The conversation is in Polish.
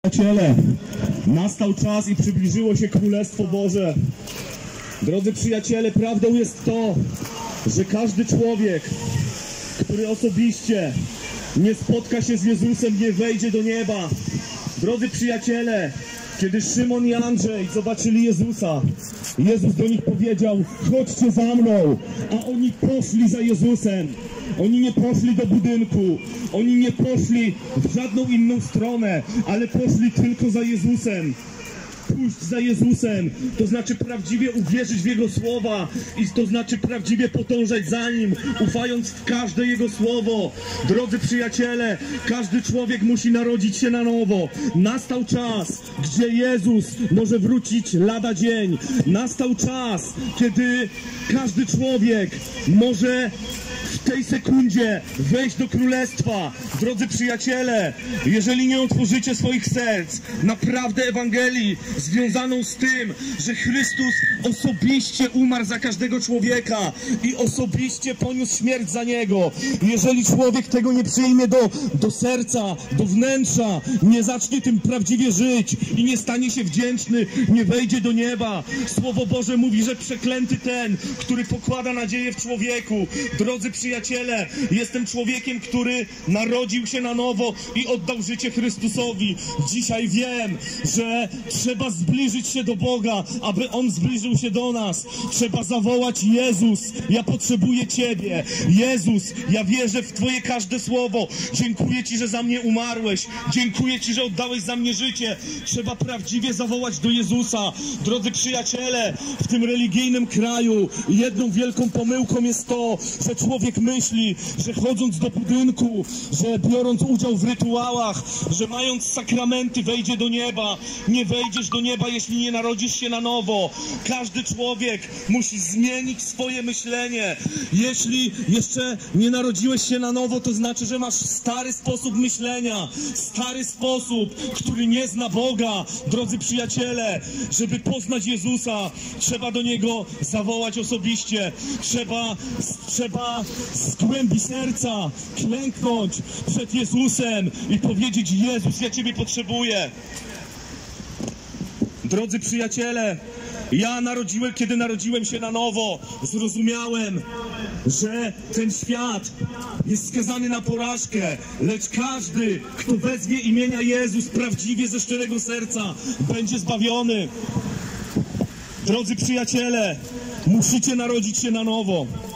Przyjaciele, nastał czas i przybliżyło się Królestwo Boże. Drodzy przyjaciele, prawdą jest to, że każdy człowiek, który osobiście nie spotka się z Jezusem, nie wejdzie do nieba. Drodzy przyjaciele, kiedy Szymon i Andrzej zobaczyli Jezusa, Jezus do nich powiedział: chodźcie za mną, a oni poszli za Jezusem. Oni nie poszli do budynku, oni nie poszli w żadną inną stronę, ale poszli tylko za Jezusem. Pójść za Jezusem, to znaczy prawdziwie uwierzyć w Jego słowa i to znaczy prawdziwie podążać za Nim, ufając w każde Jego słowo. Drodzy przyjaciele, każdy człowiek musi narodzić się na nowo. Nastał czas, gdzie Jezus może wrócić lada dzień. Nastał czas, kiedy każdy człowiek może w tej sekundzie wejść do Królestwa. Drodzy przyjaciele, jeżeli nie otworzycie swoich serc naprawdę Ewangelii związaną z tym, że Chrystus osobiście umarł za każdego człowieka i osobiście poniósł śmierć za niego, jeżeli człowiek tego nie przyjmie do serca, do wnętrza, nie zacznie tym prawdziwie żyć i nie stanie się wdzięczny, nie wejdzie do nieba. Słowo Boże mówi, że przeklęty ten, który pokłada nadzieję w człowieku. Drodzy przyjaciele, jestem człowiekiem, który narodził się na nowo i oddał życie Chrystusowi. Dzisiaj wiem, że trzeba zbliżyć się do Boga, aby On zbliżył się do nas. Trzeba zawołać: Jezus, ja potrzebuję Ciebie. Jezus, ja wierzę w Twoje każde słowo. Dziękuję Ci, że za mnie umarłeś. Dziękuję Ci, że oddałeś za mnie życie. Trzeba prawdziwie zawołać do Jezusa. Drodzy przyjaciele, w tym religijnym kraju jedną wielką pomyłką jest to, że człowiek myśli, że chodząc do budynku, że biorąc udział w rytuałach, że mając sakramenty wejdzie do nieba. Nie wejdziesz do nieba, jeśli nie narodzisz się na nowo. Każdy człowiek musi zmienić swoje myślenie. Jeśli jeszcze nie narodziłeś się na nowo, to znaczy, że masz stary sposób myślenia, stary sposób, który nie zna Boga. Drodzy przyjaciele, żeby poznać Jezusa, trzeba do Niego zawołać osobiście. Trzeba z głębi serca klęknąć przed Jezusem i powiedzieć: Jezus, ja Ciebie potrzebuję. Drodzy przyjaciele, kiedy narodziłem się na nowo, zrozumiałem, że ten świat jest skazany na porażkę, lecz każdy, kto wezwie imienia Jezus prawdziwie ze szczerego serca, będzie zbawiony. Drodzy przyjaciele, musicie narodzić się na nowo.